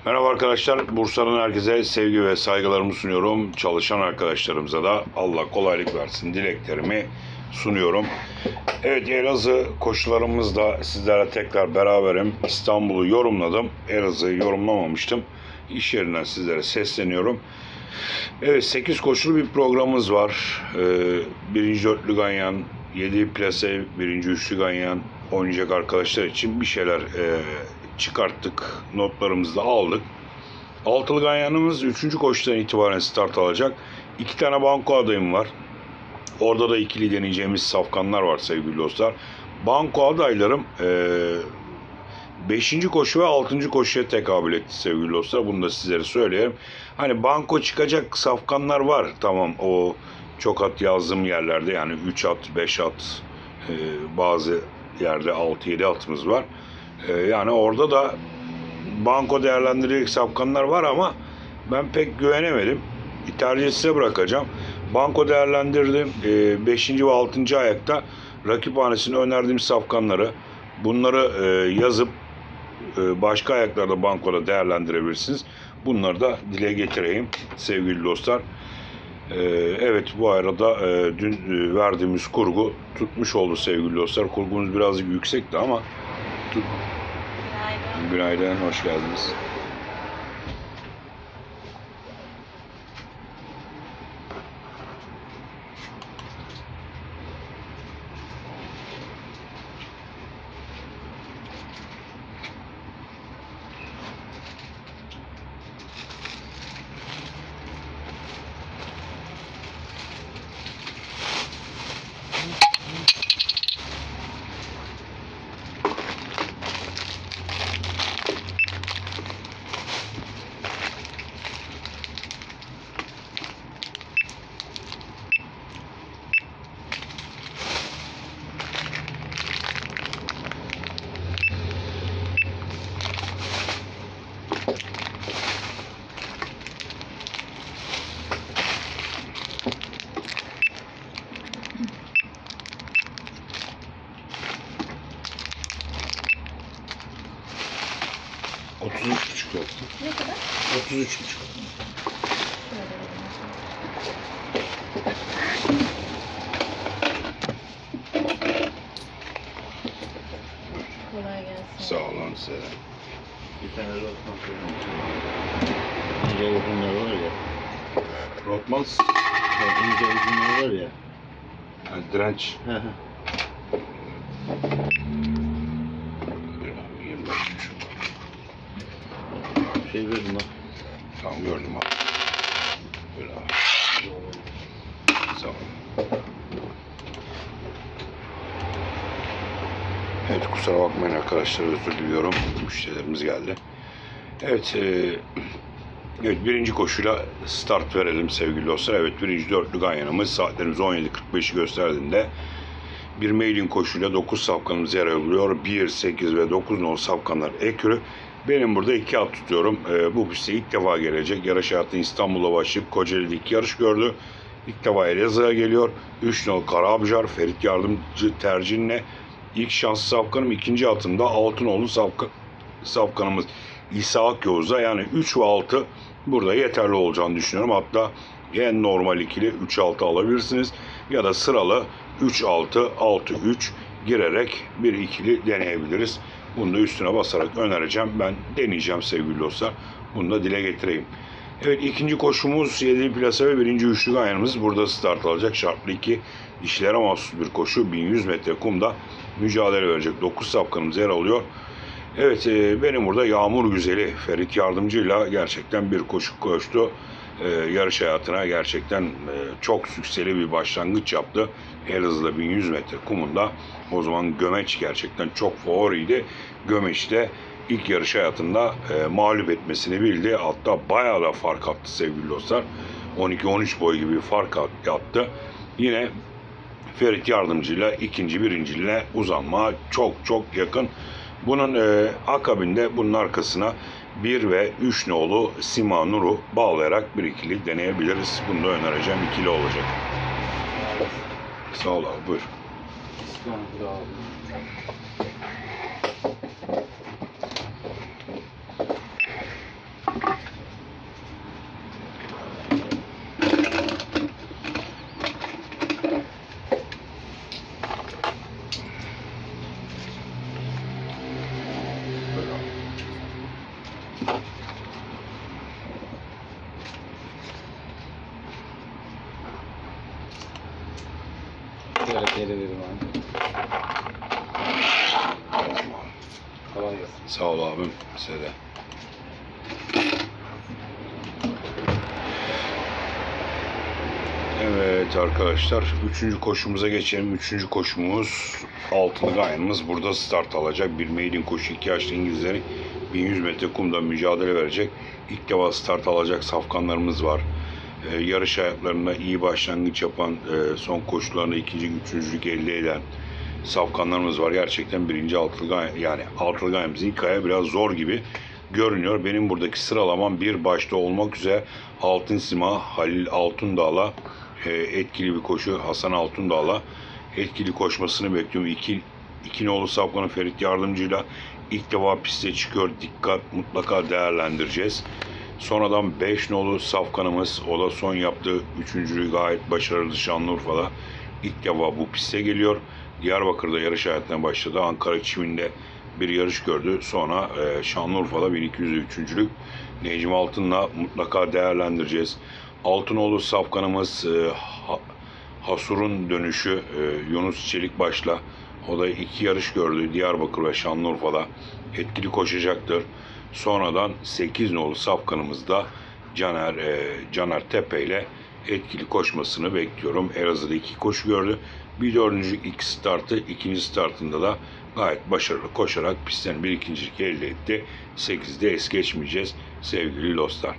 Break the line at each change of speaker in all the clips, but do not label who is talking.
Merhaba arkadaşlar, Bursa'nın herkese sevgi ve saygılarımı sunuyorum. Çalışan arkadaşlarımıza da Allah kolaylık versin dileklerimi sunuyorum. Evet, Elazığ koşularımızda sizlerle tekrar beraberim. İstanbul'u yorumladım, Elazığ'ı yorumlamamıştım. İş yerinden sizlere sesleniyorum. Evet, 8 koşulu bir programımız var. Birinci dörtlü ganyan, 7 plase, birinci üçlü ganyan oynayacak arkadaşlar için bir şeyler çıkarttık. Notlarımızı da aldık. Altılı ganyanımız 3. koşudan itibaren start alacak. 2 tane banko adayım var. Orada da ikili deneyeceğimiz safkanlar var sevgili dostlar. Banko adaylarım 5. koşu ve 6. koşuya tekabül etti sevgili dostlar. Bunu da sizlere söyleyeyim. Hani banko çıkacak safkanlar var. Tamam, o çok at yazdığım yerlerde yani 3 at, 5 at, bazı yerde 6-7 atımız var. Yani orada da banko değerlendirecek safkanlar var ama ben pek güvenemedim. Tercih size bırakacağım. Banko değerlendirdim. 5. ve 6. ayakta rakip hanesine önerdiğim safkanları, bunları yazıp başka ayaklarda bankoda değerlendirebilirsiniz. Bunları da dile getireyim sevgili dostlar. Evet, bu arada dün verdiğimiz kurgu tutmuş oldu sevgili dostlar. Kurgumuz birazcık yüksekti ama Günaydın, hoş geldiniz. $33,5 yaptım.
Ne kadar?
$33,5.
Kolay gelsin.
Sağ olun size.
Bir tane rotman İnce uzunlar var ya.
Rotmans,
İnce uzunlar var ya.
yani direnç.
Hı hı.
25,5.
Şey verdim bak.
Tamam, gördüm abi. Böyle abi. Sağ olun. Evet, kusura bakmayın arkadaşlar, özür diliyorum. Müşterilerimiz geldi. Evet, evet, birinci koşuyla start verelim sevgili dostlar. Evet, birinci dörtlü ganyanımız saatlerimiz 17.45'i gösterdiğinde bir mailin koşuyla 9 safkanımız yer alıyor. 1, 8 ve 9 nolu safkanlar ekürü. Benim burada 2 at tutuyorum. Bu piste ilk defa gelecek. Yarış hayatı İstanbul'da başlayıp Kocaeli'de 2 yarış gördü. İlk defa Elazığ'a geliyor. 3 nolu Karabücar, Ferit Yardımcı tercihine ilk şanslı safkanım. İkinci atımda 6 nolu safkanımız İsa Akyavuz'a, yani 3 ve 6 burada yeterli olacağını düşünüyorum. Hatta en normal ikili 3-6 alabilirsiniz ya da sıralı 3-6, 6-3 girerek bir ikili deneyebiliriz. Bunu da üstüne basarak önereceğim. Ben deneyeceğim sevgili dostlar. Bunu da dile getireyim. Evet, ikinci koşumuz 7 plase ve birinci üçlü ganyanımız burada start alacak. Şartlı 2 dişilere mahsus bir koşu. 1100 metre kumda mücadele verecek 9 safkanımız yer alıyor. Evet, benim burada Yağmur Güzeli Ferit Yardımcı'yla gerçekten bir koşu koştu. Yarış hayatına gerçekten çok sükseli bir başlangıç yaptı. Elazığ'da 1100 metre kumunda. O zaman Gömeç gerçekten çok favoriydi. Gömeç'te ilk yarış hayatında mağlup etmesini bildi. Hatta bayağı da fark attı sevgili dostlar. 12-13 boy gibi bir fark attı. Yine Ferit Yardımcı'yla ikinci birinciliğine uzanma çok yakın. Bunun akabinde bunun arkasına 1 ve 3 nolu Sima Nur'u bağlayarak bir ikili deneyebiliriz. Bunu da önereceğim. İkili olacak. Sağ ol abi, buyur.
İstanbul'da aldım. Şöyle geri verim abi. Kolay gelsin.
Sağ ol abim. Size de. Evet arkadaşlar, 3. koşumuza geçelim. 3. koşumuz altılı gayanımız burada start alacak. Bir maiden koşu, 2 yaşlı İngilizlerin 1100 metre kumda mücadele verecek. İlk defa start alacak safkanlarımız var. Yarış hayatlarında iyi başlangıç yapan, son koşularında ikinci, üçüncülük elde eden safkanlarımız var. Gerçekten birinci altılı gayan, yani altılı gayamızın ilk ayağı biraz zor gibi görünüyor. Benim buradaki sıralamam bir başta olmak üzere Altın Sima, Halil Altundağ'la etkili bir koşu, Hasan Altundağ'la etkili koşmasını bekliyorum. İki nolu safkanın Ferit Yardımcı'yla ilk defa piste çıkıyor. Dikkat, mutlaka değerlendireceğiz. Sonradan 5 nolu safkanımız, o da son yaptığı üçüncülüğü gayet başarılı Şanlıurfa'da ilk defa bu piste geliyor. Diyarbakır'da yarış hayatına başladı. Ankara Çimin'de bir yarış gördü. Sonra Şanlıurfa'da 1203'lük Necmi Altın'la mutlaka değerlendireceğiz. Altınoğlu safkanımız Hasur'un dönüşü Yunus Çelikbaş'la, o da 2 yarış gördü. Diyarbakır ve Şanlıurfa'da etkili koşacaktır. Sonradan 8 nolu safkanımız da Caner Tepe ile etkili koşmasını bekliyorum. Elazığ'da 2 koşu gördü. Bir dördüncülük ilk startı, ikinci startında da gayet başarılı koşarak pistten bir ikincilik elde etti. 8'de es geçmeyeceğiz sevgili dostlar.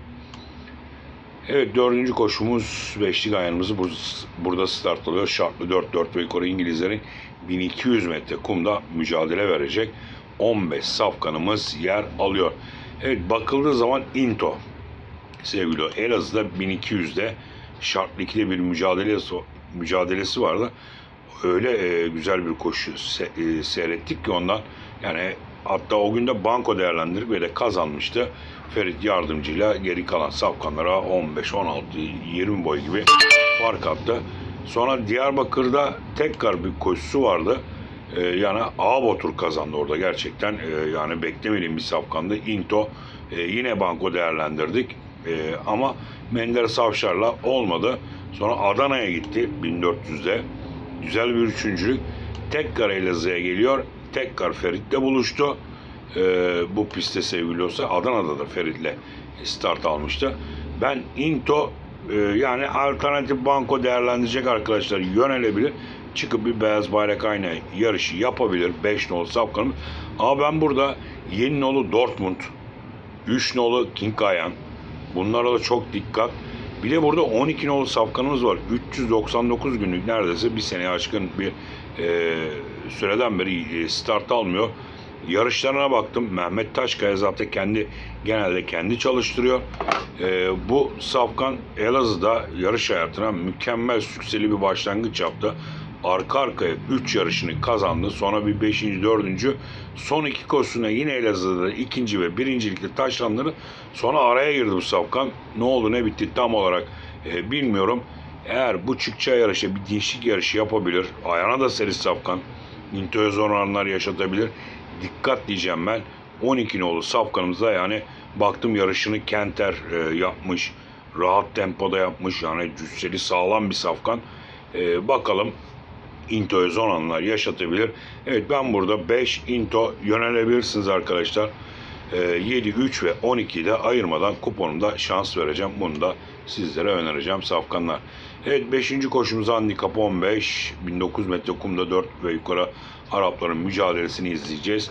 Evet, 4. koşumuz beşli gayanımızı burada start alıyor. Şartlı 4 ve yukarı İngilizlerin 1200 metre kumda mücadele verecek. 15 safkanımız yer alıyor. Evet, bakıldığı zaman Into sevgili Elazığ'da 1200'de şartlı 2'de bir mücadelesi vardı. Öyle güzel bir koşu seyrettik ki ondan, yani hatta o gün de banko değerlendirip ve de kazanmıştı. Ferit Yardımcı'yla geri kalan safkanlara 15, 16, 20 boy gibi fark attı. Sonra Diyarbakır'da tekrar bir koşusu vardı. Yani Ağabotur kazandı orada gerçekten. Yani beklemediğim bir safkandı. Into yine banko değerlendirdik. Ama Menderes Avşar'la olmadı. Sonra Adana'ya gitti 1400'de. Güzel bir üçüncülük. Tekrar Elazığ'a geliyor. Tekrar Ferit'le buluştu. Bu pistte sevgili olsa Adana'da da Ferit'le start almıştı. Ben Into yani alternatif banko değerlendirecek arkadaşlar yönelebilir. Çıkıp bir beyaz bayrak aynı yarışı yapabilir. 5 nolu safkanımız. Ama ben burada 7 nolu Dortmund, 3 nolu King Ayan, bunlara da çok dikkat. Bir de burada 12 nolu safkanımız var. 399 günlük, neredeyse bir seneye aşkın bir süreden beri start almıyor. Yarışlarına baktım. Mehmet Taşkaya zaten genelde kendi çalıştırıyor. Bu safkan Elazığ'da yarış hayatına mükemmel sükseli bir başlangıç yaptı. Arka arkaya 3 yarışını kazandı. Sonra bir 5. 4. son 2 koşusuna yine Elazığ'da 2. ve 1.likte taşlandı. Sonra araya girdi bu safkan. Ne oldu ne bitti tam olarak bilmiyorum. Eğer bu çıkacağı yarışa bir değişik yarışı yapabilir. Ayağına da seri safkan. İntoyoz oranlar yaşatabilir. Dikkat diyeceğim ben. 12 nolu safkanımızda, yani baktım yarışını Kenter yapmış. Rahat tempoda yapmış. Yani cüsseli sağlam bir safkan. Bakalım Into'ya oranlar yaşatabilir. Evet, ben burada 5 Into yönelebilirsiniz arkadaşlar. 7, 3 ve 12'de ayırmadan kuponumda şans vereceğim. Bunu da sizlere önereceğim safkanlar. Evet, 5. koşumuz handikap 15. 1900 metre kumda 4 ve yukarı Arapların mücadelesini izleyeceğiz.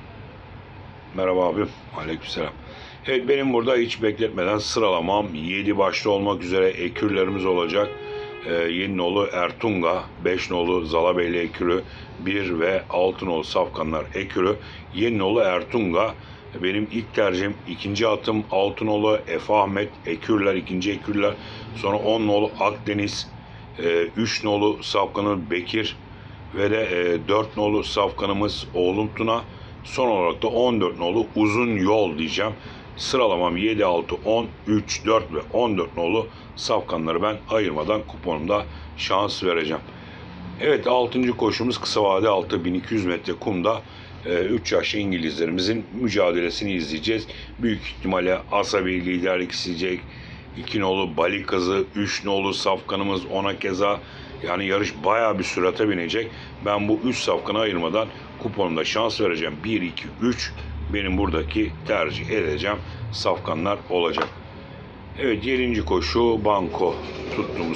Merhaba abim. Aleykümselam. Evet, benim burada hiç bekletmeden sıralamam 7 başta olmak üzere ekürlerimiz olacak. 7 nolu Ertunga, 5 nolu Zalabeyli ekürü, 1 ve 6 nolu safkanlar ekürü. 7 nolu Ertunga benim ilk tercihim. İkinci atım 6 nolu Efe Ahmet ekürler, ikinci ekürler. Sonra 10 nolu Akdeniz, 3 nolu safkanı Bekir ve de 4 nolu safkanımız Oğlum Tuna. Son olarak da 14 nolu Uzun Yol diyeceğim. Sıralamam 7, 6, 10, 3, 4 ve 14 nolu safkanları ben ayırmadan kuponumda şans vereceğim. Evet, 6. koşumuz kısa vade 6 1200 metre kumda 3 yaşlı İngilizlerimizin mücadelesini izleyeceğiz. Büyük ihtimalle Asabi liderlik isteyecek. 2 nolu Bali Kızı, 3 nolu safkanımız ona keza. Yani yarış bayağı bir sürate binecek. Ben bu 3 safkanı ayırmadan kuponumda şans vereceğim. 1, 2, 3 benim buradaki tercih edeceğim safkanlar olacak. Evet, 7. koşu banko tuttuğumuz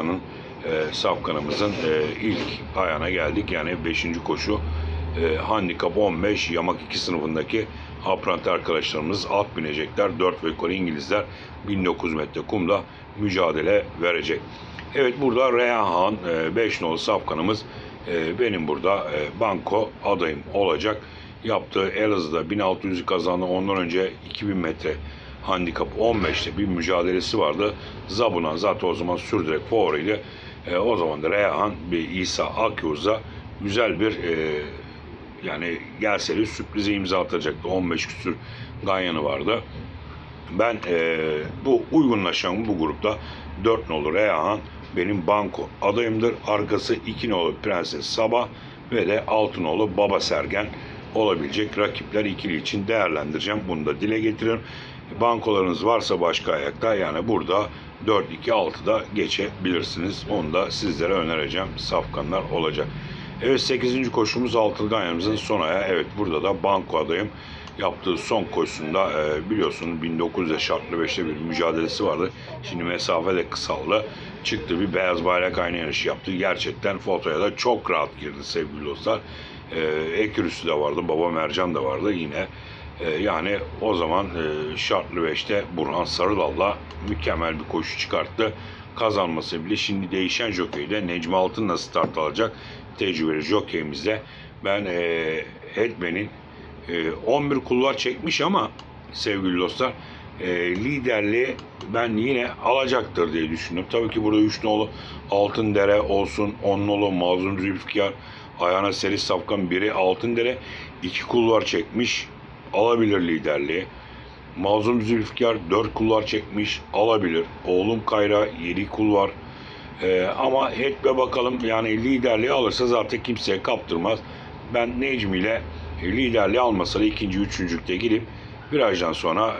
safkanımızın ilk ayağına geldik. Yani 5. koşu handikap 15 yamak 2 sınıfındaki apprenti arkadaşlarımız at binecekler. 4 ve yukarı İngilizler 1900 metre kumda mücadele verecek. Evet, burada Reyahan 5 nolu safkanımız benim burada banko adayım olacak. Yaptığı Elazığ'da 1600'ü kazandı. Ondan önce 2000 metre handikap 15'te bir mücadelesi vardı. Zabuna zaten o zaman sürdürerek favoriydi. O zaman da Reyahan bir İsa Akyuz'a güzel bir yani gelseli sürprize imza atacaktı. 15 küsür ganyanı vardı. Ben bu uygunlaşan bu grupta 4 nolu Reyahan benim banko adayımdır. Arkası 2 nolu Prenses Sabah ve de 6 nolu Baba Sergen olabilecek rakipler ikili için değerlendireceğim. Bunu da dile getiriyorum. Bankolarınız varsa başka ayakta, yani burada 4-2-6'da geçebilirsiniz. Onu da sizlere önereceğim. Safkanlar olacak. Evet, 8. koşumuz altılı ganyamızın son ayağı. Evet, burada da banko adayım. Yaptığı son koşusunda biliyorsun 1900'de şartlı 5'te bir mücadelesi vardı. Şimdi mesafe de kısaldı. Çıktı, bir beyaz bayrak aynı yarışı yaptı. Gerçekten fotoya da çok rahat girdi sevgili dostlar. Ekürüsü de vardı, Baba Mercan da vardı yine. Yani o zaman şartlı 5'te Burhan Sarılal'la mükemmel bir koşu çıkarttı. Kazanması bile şimdi değişen jokeyde Necmi Altın'la start alacak. Tecrübeli jokeyimizde ben Edmen'in 11 kulvar çekmiş ama sevgili dostlar liderliği ben yine alacaktır diye düşünüyorum. Tabii ki burada 3 nolu Altındere olsun, 10 nolu Mazlum Zülfikar, ayağına seri safkan biri Altındere 2 kulvar çekmiş, alabilir liderliği. Mazlum Zülfikar 4 kulvar çekmiş, alabilir. Oğlum Kayra 7 kulvar. Ama hep bakalım, yani liderliği alırsa zaten kimseye kaptırmaz. Ben Necmi ile liderliği almasa da ikinci, üçüncülükte gidip virajdan sonra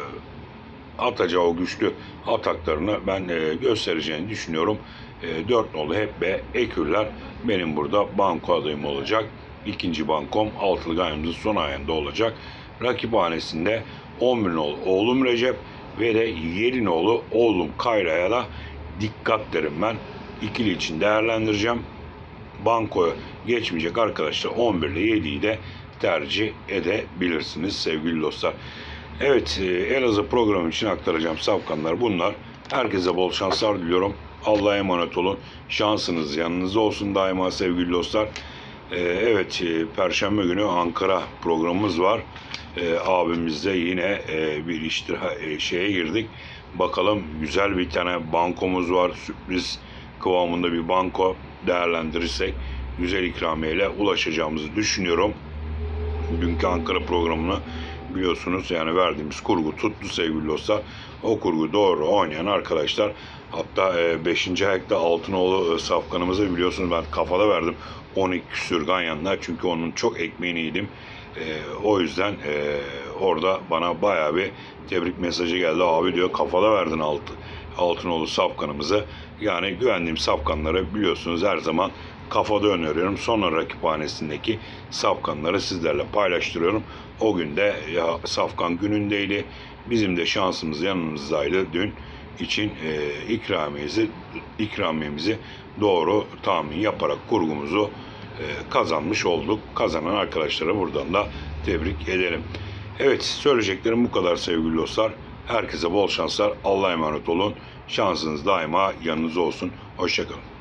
atacağı o güçlü ataklarını ben göstereceğini düşünüyorum. 4 nolu hep ve Ekürler benim burada banko adayım olacak. İkinci bankom altılı ganyamızın son ayında olacak. Rakiphanesinde 11 nolu Oğlum Recep ve de 7 nolu Oğlum Kayra'ya da dikkat derim ben. İkili için değerlendireceğim. Bankoya geçmeyecek arkadaşlar 11 ile 7'yi de tercih edebilirsiniz sevgili dostlar. Evet, Elazığ programı için aktaracağım safkanlar bunlar. Herkese bol şanslar diliyorum. Allah'a emanet olun. Şansınız yanınızda olsun daima sevgili dostlar. Evet, Perşembe günü Ankara programımız var. Abimizle yine bir şeye girdik. Bakalım, güzel bir tane bankomuz var. Sürpriz kıvamında bir banko değerlendirirsek güzel ikramiyeyle ulaşacağımızı düşünüyorum. Dünkü Ankara programını biliyorsunuz, yani verdiğimiz kurgu tuttu sevgili dostlar. O kurgu doğru oynayan arkadaşlar, hatta 5. ayakta Altınoğlu safkanımızı biliyorsunuz ben kafada verdim 12 küsür ganyanlar, çünkü onun çok ekmeğini yedim. O yüzden orada bana bayağı bir tebrik mesajı geldi. Abi diyor, kafada verdin Altınoğlu safkanımızı. Yani güvendiğim safkanları biliyorsunuz her zaman kafada öneriyorum. Sonra rakiphanesindeki safkanları sizlerle paylaştırıyorum. O gün de safkan günündeydi. Bizim de şansımız yanımızdaydı dün için ikramiyemizi doğru tahmin yaparak kurgumuzu kazanmış olduk. Kazanan arkadaşlara buradan da tebrik edelim. Evet, söyleyeceklerim bu kadar sevgili dostlar. Herkese bol şanslar. Allah'a emanet olun. Şansınız daima yanınızda olsun. Hoşça kalın.